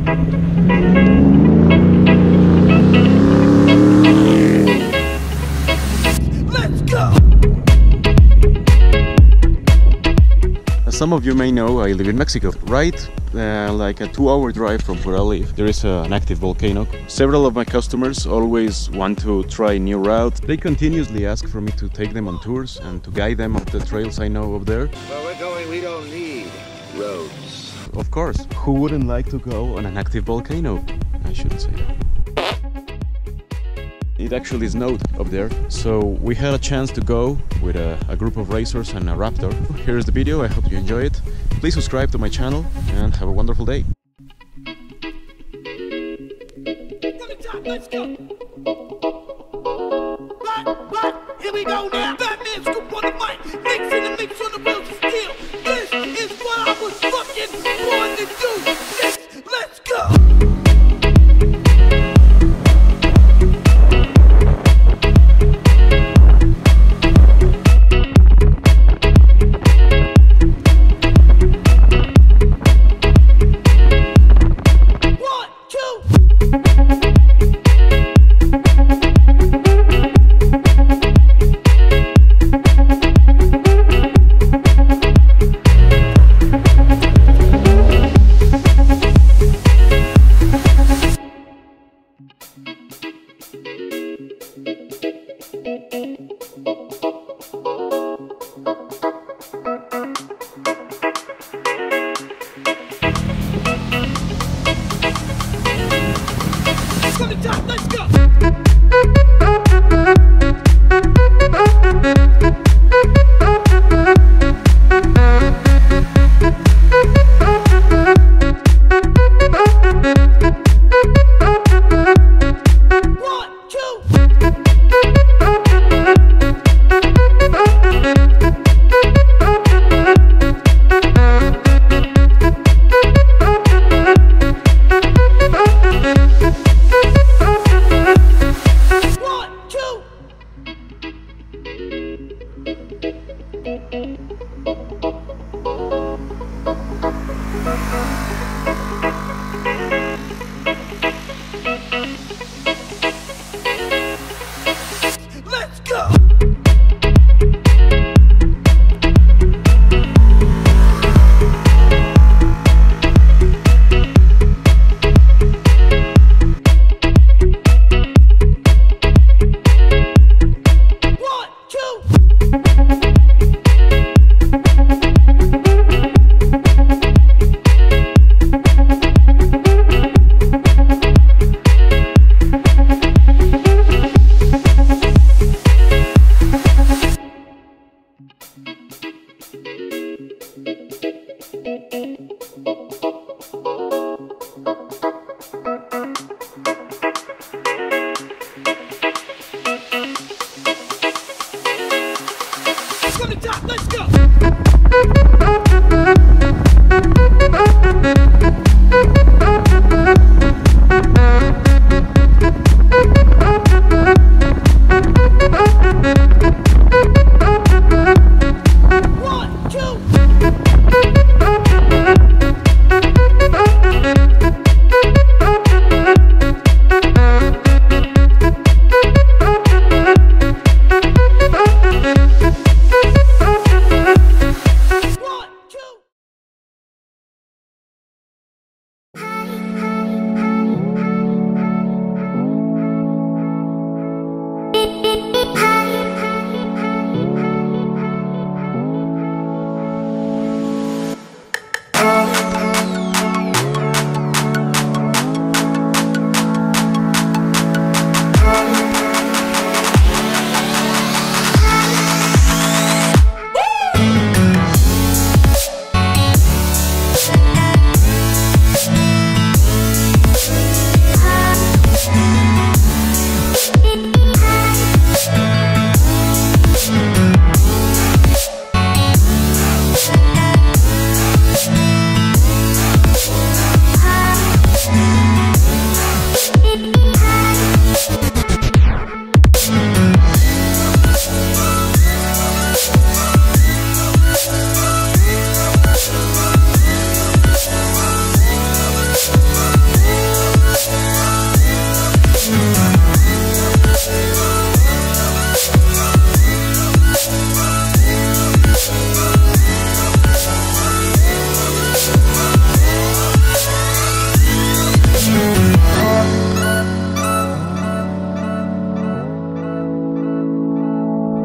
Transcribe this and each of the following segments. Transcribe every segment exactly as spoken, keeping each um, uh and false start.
Some of you may know I live in Mexico. Right, uh, like a two-hour drive from where I live, there is uh, an active volcano. Several of my customers always want to try new routes. They continuously ask for me to take them on tours and to guide them on the trails I know up there. Well, we're going, we don't need roads. Of course, who wouldn't like to go on an active volcano? I shouldn't say that. It actually snowed up there, so we had a chance to go with a, a group of racers and a Raptor. Here's the video, I hope you enjoy it. Please subscribe to my channel and have a wonderful day. Let's go! Right, right, here we go now! Batman scoop on the mic, mix in the mix on the wheels of steel. This is what I was fucking born to do! Let's, let's go! Let's go! Let's go!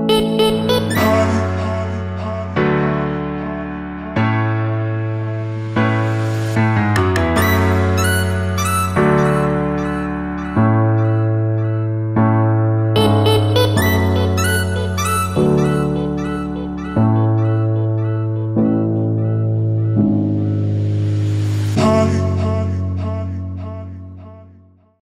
Thank you.